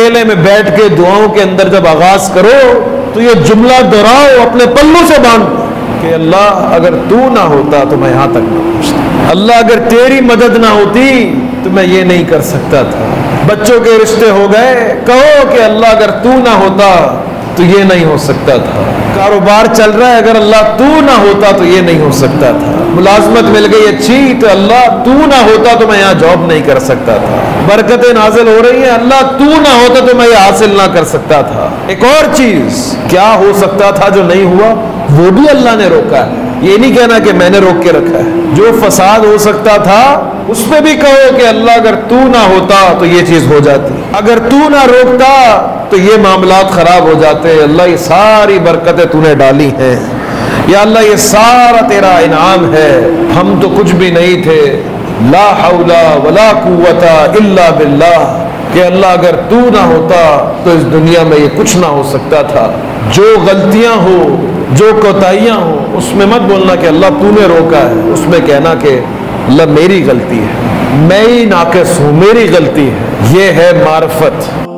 अकेले में बैठ के दुआओं के अंदर जब आगाज करो तो ये जुमला दोहराओ, अपने पल्लू से बांध कि अल्लाह अगर तू ना होता तो मैं यहां तक ना पहुंचता, अल्लाह अगर तेरी मदद ना होती तो मैं ये नहीं कर सकता था। बच्चों के रिश्ते हो गए, कहो कि अल्लाह अगर तू ना होता तो ये नहीं हो सकता था। कारोबार चल रहा है, अगर अल्लाह तू ना होता तो ये नहीं हो सकता था। मुलाजमत मिल गई अच्छी, तो अल्लाह तू ना होता तो मैं यहाँ जॉब नहीं कर सकता था। बरकतें नाजिल हो रही हैं, अल्लाह तू ना होता तो मैं ये हासिल ना कर सकता था। एक और चीज क्या हो सकता था जो नहीं हुआ, वो भी अल्लाह ने रोका है। ये नहीं कहना कि मैंने रोक के रखा है। जो फसाद हो सकता था उस पे भी कहो कि अल्लाह अगर तू ना होता तो ये चीज हो जाती, अगर तू ना रोकता तो ये मामलात खराब हो जाते। अल्लाह ये सारी बरकतें तूने डाली हैं, या अल्लाह ये सारा तेरा इनाम है, हम तो कुछ भी नहीं थे। ला हौला वला कुव्वता इल्ला बिल्लाह, कि अल्लाह अगर तू ना होता तो इस दुनिया में ये कुछ ना हो सकता था। जो गलतियां हो, जो कोताहियां हो, उसमें मत बोलना कि अल्लाह तूने रोका है, उसमें कहना कि अल्लाह मेरी गलती है, मैं ही नाक़िस हूं, मेरी गलती है। ये है मार्फत।